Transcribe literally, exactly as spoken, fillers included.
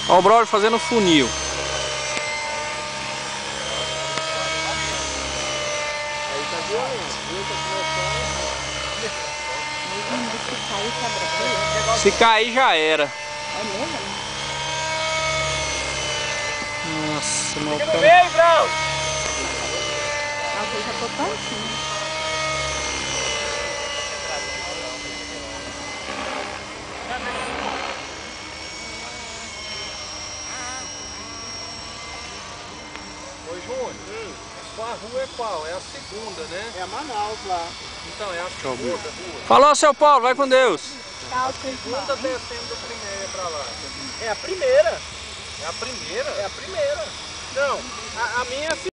Ó o brother fazendo funil. Aí tá violento, viu? Tá começando. Se cair já era. É mesmo? Nossa, meu Fica no cara. meio, Brau! Nossa, eu já tô tantinho. Ô, Júnior, hum. Sua rua é qual? É a segunda, né? É a Manaus lá. Então, é a segunda rua. Falou, seu Paulo, vai com Deus. Tchau, Segunda descendo da primeira pra lá. É a primeira. É a primeira? É a primeira. Não, a, a minha é a